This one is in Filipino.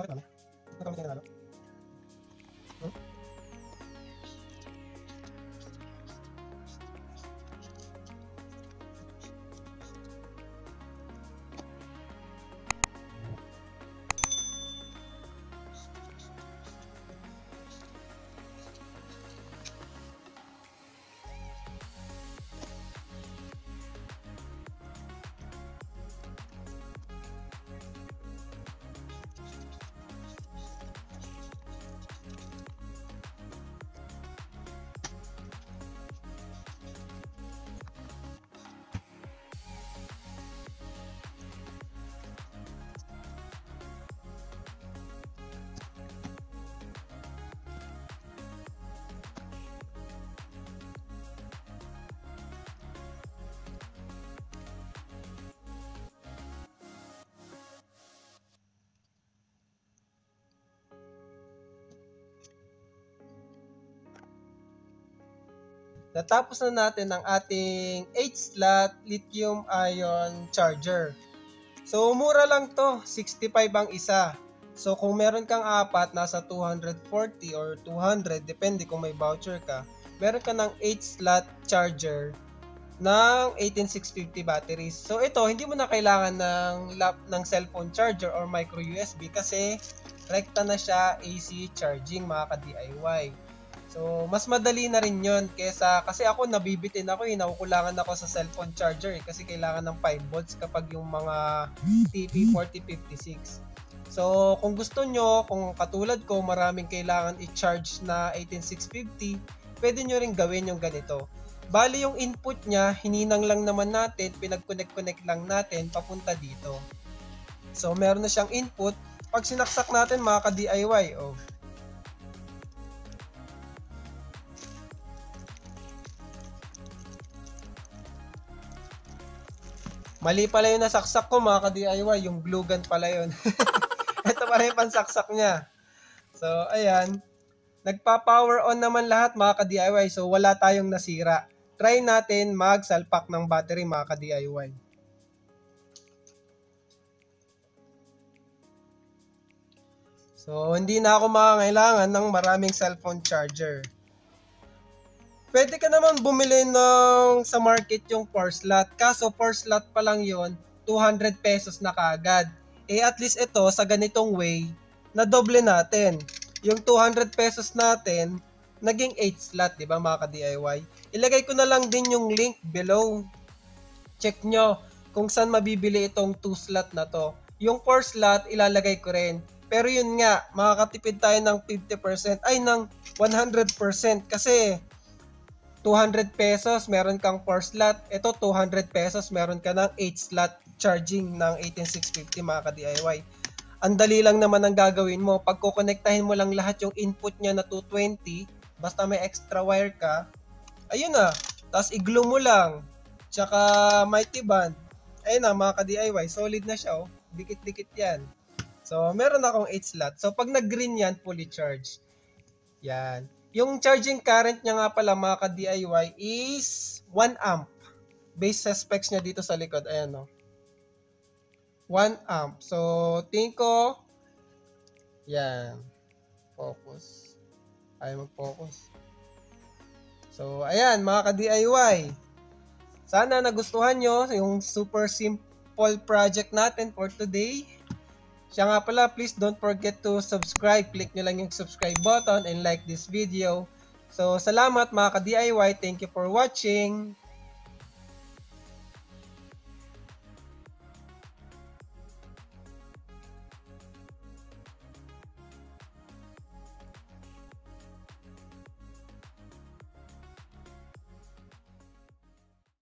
Bakit namin? Bakit kami nanalo? Natapos na natin ang ating 8-slot lithium-ion charger. So, mura lang to. 65 ang isa. So, kung meron kang apat, nasa 240 or 200, depende kung may voucher ka. Meron ka ng 8-slot charger ng 18650 batteries. So, ito, hindi mo na kailangan ng cellphone charger or micro USB kasi rekta na siya AC charging, mga ka-DIY. So, mas madali na rin yun kasi ako nabibitin ako nakukulangan ako sa cellphone charger kasi kailangan ng 5 volts kapag yung mga TP4056. So, kung gusto nyo, kung katulad ko, maraming kailangan i-charge na 18650, pwede nyo rin gawin yung ganito. Bali yung input niya, hininang lang naman natin, pinag-connect lang natin papunta dito. So, meron na siyang input. Pag sinaksak natin, mga ka-DIY, mali pala yung nasaksak ko, mga ka-DIY. Yung glue gun pala yun. Ito pala yung pansaksak niya. So, ayan. Nagpa-power on naman lahat, mga ka-DIY. So, wala tayong nasira. Try natin magsalpak ng battery, mga ka-DIY. So, hindi na ako makakailangan ng maraming cellphone charger. Pwede ka naman bumili sa market yung 4-slot. Kaso 4-slot pa lang yun, 200 pesos na kaagad. At least ito, sa ganitong way, na doble natin. Yung 200 pesos natin, naging 8-slot, di ba mga ka-DIY? Ilagay ko na lang din yung link below. Check nyo kung saan mabibili itong 2-slot na to. Yung 4-slot, ilalagay ko rin. Pero yun nga, makakatipid tayo ng 50%, ng 100% kasi 200 pesos, meron kang 4-slot. Ito, 200 pesos, meron ka ng 8-slot charging ng 18650, mga ka-DIY. Ang dali lang naman ang gagawin mo. Pag kukonektahin mo lang lahat yung input niya na 220, basta may extra wire ka, ayun na. Tapos i-glue mo lang. Tsaka mighty band. Ayun na, mga ka-DIY. Solid na siya, Dikit-dikit yan. So, meron akong 8-slot. So, pag nag-green yan, fully charged. Yan. Yung charging current niya nga pala, mga ka-DIY, is 1 amp. Base sa specs niya dito sa likod. Ayan, 1 amp. So, tingin ko, yan. Focus. Ayaw mag-focus. So, ayan, mga ka-DIY. Sana nagustuhan nyo yung super simple project natin for today. Siya nga pala, please don't forget to subscribe. Click nyo lang yung subscribe button and like this video. So, salamat mga ka-DIY. Thank you for watching.